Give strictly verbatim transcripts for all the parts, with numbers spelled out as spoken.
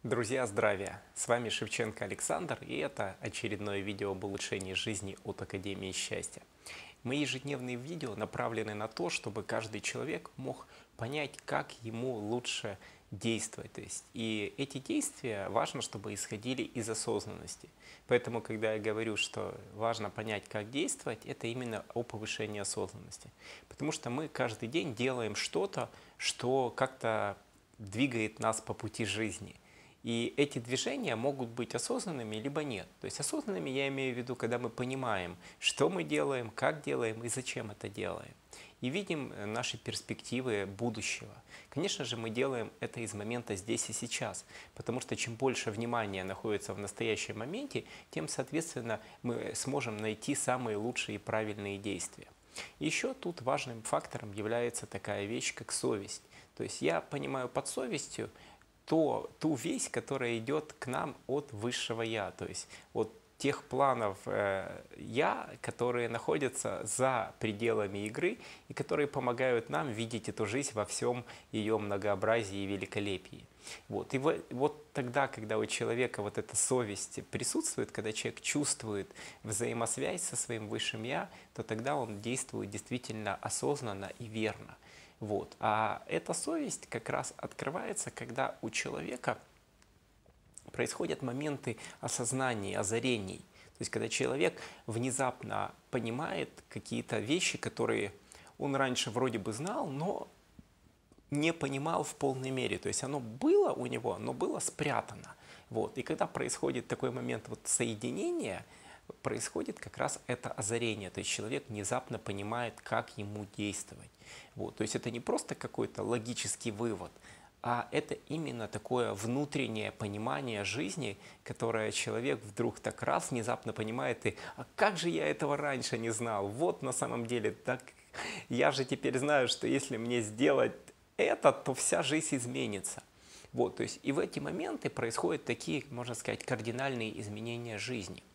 Друзья, здравия! С вами Шевченко Александр, и это очередное видео об улучшении жизни от Академии Счастья. Мои ежедневные видео направлены на то, чтобы каждый человек мог понять, как ему лучше действовать. То есть, и эти действия важно, чтобы исходили из осознанности. Поэтому, когда я говорю, что важно понять, как действовать, это именно о повышении осознанности. Потому что мы каждый день делаем что-то, что как-то двигает нас по пути жизни. И эти движения могут быть осознанными, либо нет. То есть осознанными я имею в виду, когда мы понимаем, что мы делаем, как делаем и зачем это делаем. И видим наши перспективы будущего. Конечно же, мы делаем это из момента здесь и сейчас, потому что чем больше внимания находится в настоящем моменте, тем, соответственно, мы сможем найти самые лучшие и правильные действия. Еще тут важным фактором является такая вещь, как совесть. То есть я понимаю под совестью то, ту вещь, которая идет к нам от высшего Я, то есть от тех планов э, Я, которые находятся за пределами игры и которые помогают нам видеть эту жизнь во всем ее многообразии и великолепии. Вот. И в, вот тогда, когда у человека вот эта совесть присутствует, когда человек чувствует взаимосвязь со своим высшим Я, то тогда он действует действительно осознанно и верно. Вот. А эта совесть как раз открывается, когда у человека происходят моменты осознания, озарений. То есть, когда человек внезапно понимает какие-то вещи, которые он раньше вроде бы знал, но не понимал в полной мере. То есть, оно было у него, но было спрятано. Вот. И когда происходит такой момент вот соединения, происходит как раз это озарение. То есть человек внезапно понимает, как ему действовать. Вот. То есть это не просто какой-то логический вывод, а это именно такое внутреннее понимание жизни, которое человек вдруг так раз внезапно понимает, и а как же я этого раньше не знал? Вот на самом деле, так я же теперь знаю, что если мне сделать это, то вся жизнь изменится. Вот, то есть и в эти моменты происходят такие, можно сказать, кардинальные изменения жизни.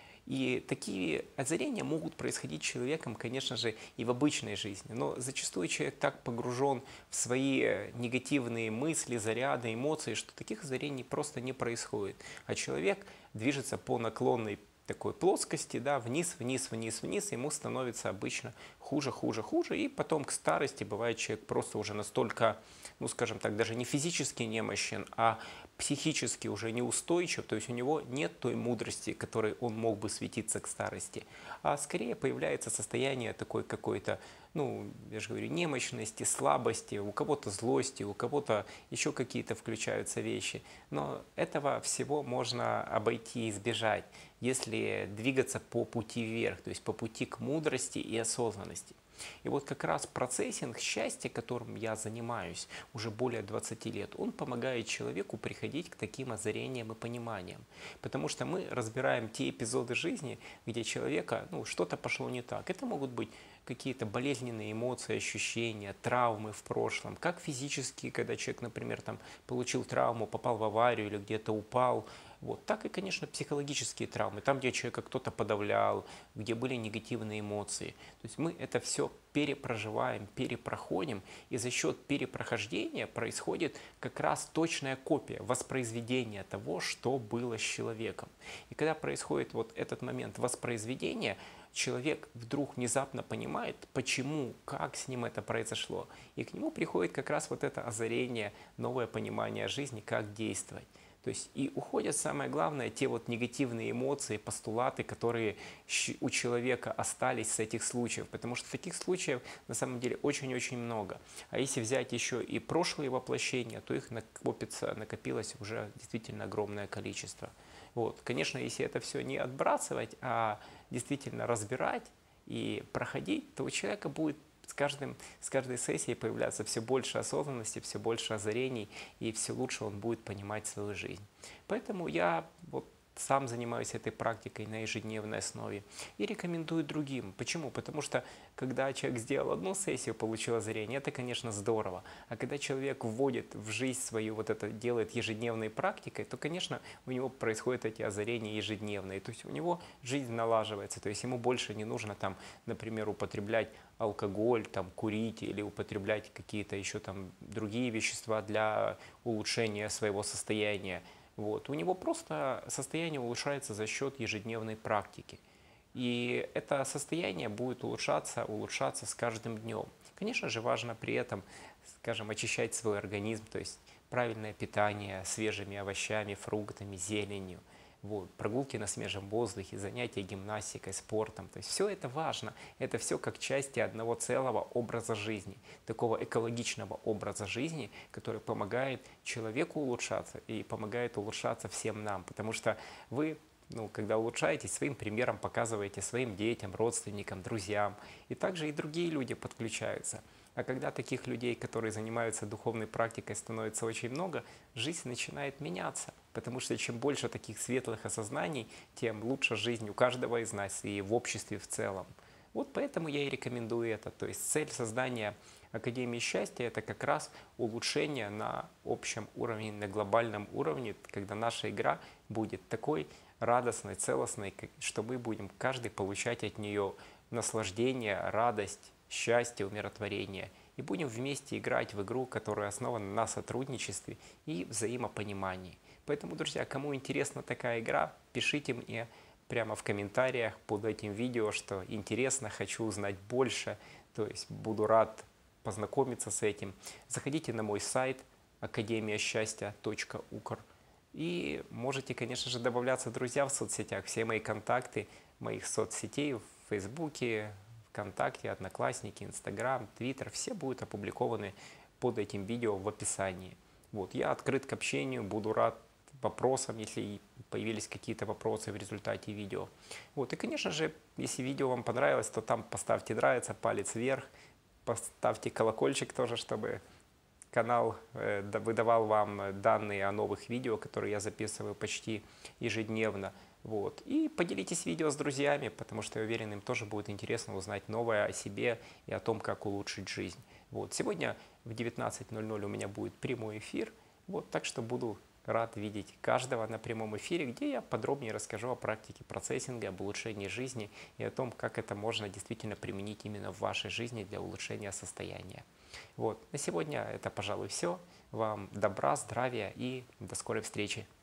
И такие озарения могут происходить с человеком, конечно же, и в обычной жизни. Но зачастую человек так погружен в свои негативные мысли, заряды, эмоции, что таких озарений просто не происходит. А человек движется по наклонной такой плоскости, да, вниз, вниз, вниз, вниз, ему становится обычно хуже, хуже, хуже, и потом к старости бывает человек просто уже настолько, ну скажем так, даже не физически немощен, а психически уже неустойчив, то есть у него нет той мудрости, которой он мог бы светиться к старости, а скорее появляется состояние такой какой-то, ну, я же говорю, немощности, слабости, у кого-то злости, у кого-то еще какие-то включаются вещи, но этого всего можно обойти и избежать, если двигаться по пути вверх, то есть по пути к мудрости и осознанности. И вот как раз процессинг счастья, которым я занимаюсь уже более двадцати лет, он помогает человеку приходить к таким озарениям и пониманиям. Потому что мы разбираем те эпизоды жизни, где человека, ну, что-то пошло не так. Это могут быть какие-то болезненные эмоции, ощущения, травмы в прошлом, как физические, когда человек, например, там, получил травму, попал в аварию или где-то упал, вот. Так и, конечно, психологические травмы, там, где человека кто-то подавлял, где были негативные эмоции. То есть мы это все перепроживаем, перепроходим, и за счет перепрохождения происходит как раз точная копия, воспроизведение того, что было с человеком. И когда происходит вот этот момент воспроизведения, человек вдруг внезапно понимает, почему, как с ним это произошло. И к нему приходит как раз вот это озарение, новое понимание жизни, как действовать. То есть и уходят, самое главное, те вот негативные эмоции, постулаты, которые у человека остались с этих случаев. Потому что таких случаев на самом деле очень-очень много. А если взять еще и прошлые воплощения, то их накопится, накопилось уже действительно огромное количество. Вот. Конечно, если это все не отбрасывать, а действительно разбирать и проходить, то у человека будет с, каждым, с каждой сессией появляться все больше осознанности, все больше озарений, и все лучше он будет понимать свою жизнь. Поэтому я вот сам занимаюсь этой практикой на ежедневной основе и рекомендую другим. Почему? Потому что когда человек сделал одну сессию, получил озарение, это, конечно, здорово. А когда человек вводит в жизнь свою, вот это делает ежедневной практикой, то, конечно, у него происходят эти озарения ежедневные. То есть у него жизнь налаживается, то есть ему больше не нужно там, например, употреблять алкоголь, там, курить или употреблять какие-то еще там другие вещества для улучшения своего состояния. Вот. У него просто состояние улучшается за счет ежедневной практики. И это состояние будет улучшаться, улучшаться с каждым днем. Конечно же, важно при этом, скажем, очищать свой организм, то есть правильное питание свежими овощами, фруктами, зеленью. Вот, прогулки на свежем воздухе, занятия гимнастикой, спортом. То есть все это важно. Это все как части одного целого образа жизни. Такого экологичного образа жизни, который помогает человеку улучшаться и помогает улучшаться всем нам. Потому что вы, ну, когда улучшаетесь, своим примером показываете своим детям, родственникам, друзьям. И также и другие люди подключаются. А когда таких людей, которые занимаются духовной практикой, становится очень много, жизнь начинает меняться. Потому что чем больше таких светлых осознаний, тем лучше жизнь у каждого из нас и в обществе в целом. Вот поэтому я и рекомендую это. То есть цель создания Академии счастья – это как раз улучшение на общем уровне, на глобальном уровне, когда наша игра будет такой радостной, целостной, что мы будем каждый получать от нее наслаждение, радость, счастье, умиротворение. И будем вместе играть в игру, которая основана на сотрудничестве и взаимопонимании. Поэтому, друзья, кому интересна такая игра, пишите мне прямо в комментариях под этим видео, что интересно, хочу узнать больше. То есть буду рад познакомиться с этим. Заходите на мой сайт академия счастья точка укр и можете, конечно же, добавляться, друзья, в соцсетях. Все мои контакты моих соцсетей в Фейсбуке, ВКонтакте, Одноклассники, Инстаграм, Твиттер, все будут опубликованы под этим видео в описании. Вот, я открыт к общению, буду рад вопросам, если появились какие-то вопросы в результате видео. Вот, и, конечно же, если видео вам понравилось, то там поставьте нравится, палец вверх, поставьте колокольчик тоже, чтобы канал э, выдавал вам данные о новых видео, которые я записываю почти ежедневно. Вот. И поделитесь видео с друзьями, потому что я уверен, им тоже будет интересно узнать новое о себе и о том, как улучшить жизнь. Вот. Сегодня в девятнадцать ноль ноль у меня будет прямой эфир, вот, так что буду рад видеть каждого на прямом эфире, где я подробнее расскажу о практике процессинга, об улучшении жизни и о том, как это можно действительно применить именно в вашей жизни для улучшения состояния. Вот. На сегодня это, пожалуй, все. Вам добра, здравия и до скорой встречи.